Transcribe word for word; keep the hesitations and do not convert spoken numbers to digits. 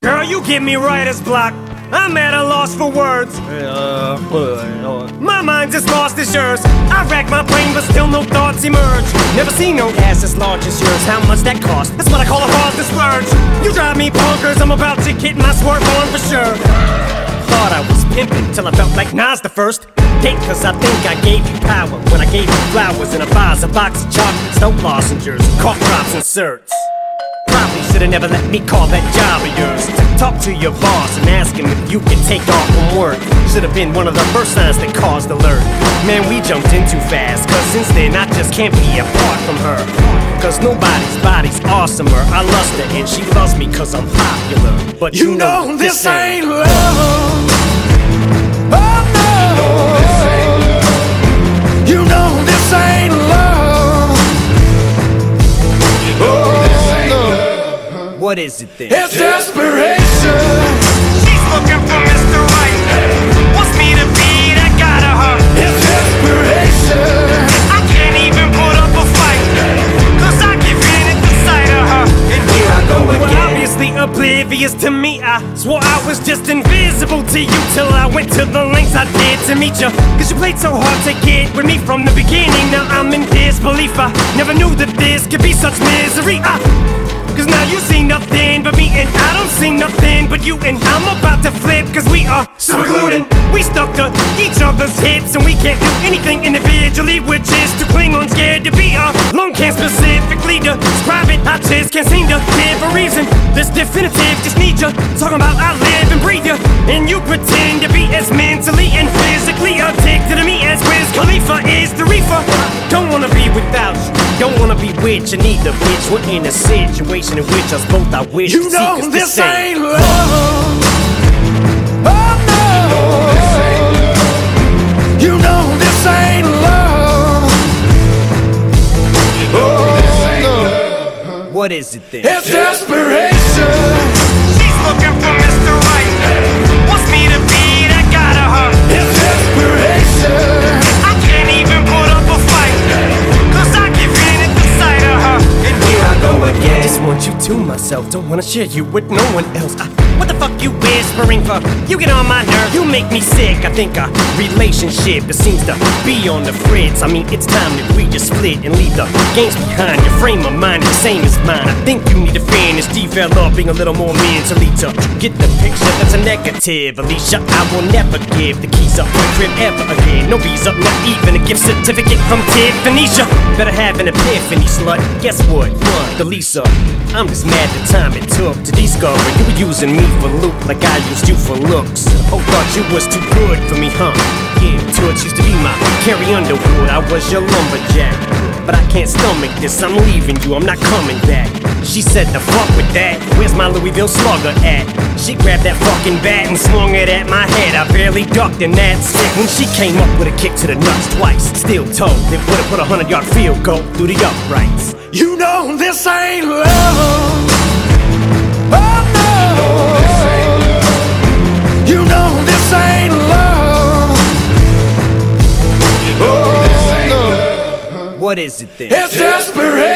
Girl, you get me writer's block. I'm at a loss for words. Uh, My mind's as lost as yours. I rack my brain, but still no thoughts emerge. Never seen no ass as large as yours. How much that cost? That's what I call a hard to splurge. You drive me bonkers, I'm about to get my swerve on for sure. Thought I was pimping till I felt like Nas the first date, cause I think I gave you power when I gave you flowers in a vase, a box of chocolates, dope lozenges, cough drops and certs. Probably should've never let me call that job of yours. Talk to your boss and ask him if you can take off from work. Should've been one of the first signs that caused alert. Man, we jumped in too fast, cause since then I just can't be apart from her. Cause nobody's body's awesomer. I lust her and she loves me cause I'm popular. But you, You know, know this ain't ain't love. Oh no. You know this ain't love. Oh no. What is it then? It's desperation. She's looking for Mister Right. Wants me to be that guy to her. It's desperation. I can't even put up a fight, cause I give in at the sight of her. And here I go again. Well, obviously oblivious to me, I swore I was just invisible to you till I went to the lengths I did to meet you. Cause you played so hard to get with me from the beginning. Now I'm in disbelief. I never knew that this could be such misery. I Cause now you see nothing but me, and I don't see nothing but you. And I'm about to flip, cause we are super glued in. We stuck to each other's hips, and we can't do anything individually. We're just too cling on, scared to be alone. Can't specifically describe it, I just can't seem to give a reason. This definitive, just need you talking about I live and breathe you. And you pretend to be as mentally and physically addicted to me as Wiz Khalifa is the reefer. Don't wanna be without you, don't wanna be with you, neither bitch. We're in a situation in which us both I wish You to know seek us this the same. ain't love. Oh no. You know this ain't love. Oh no. What is it then? It's desperation. She's looking for Mister Right. Wants me to be that guy to her. It's desperation. I can't even put up a fight, cause I give in at the sight of her. And here I go again. Just want you to myself, don't wanna share you with no one else. I, what the fuck you whispering for? You get on my nerve, you make me sick. I think a relationship that seems to be on the fritz. I mean, it's time that we just split and leave the games behind. Your frame of mind is the same as mine. I think you need to finish developing a little more mentally to get the picture that's a negative. Alicia, I will never give the keys up to the crib ever again. No visa, not even a gift certificate from Tiffany's. Better have an epiphany, slut. Guess what? One, the Lisa. I'm just mad the time it took to discover you were using me for loot like I used you for looks. Oh, thought you was too good for me, huh? Yeah, Toots used to be my Carrie Underwood. I was your lumberjack, but I can't stomach this. I'm leaving you, I'm not coming back. She said the fuck with that. Where's my Louisville slugger at? She grabbed that fucking bat and swung it at my head. I barely ducked in that stick when she came up with a kick to the nuts twice. Still told it would've put a hundred yard field goal through the uprights. You know this ain't love. Oh no. You know this ain't love. Oh no. What is it then? It's desperation.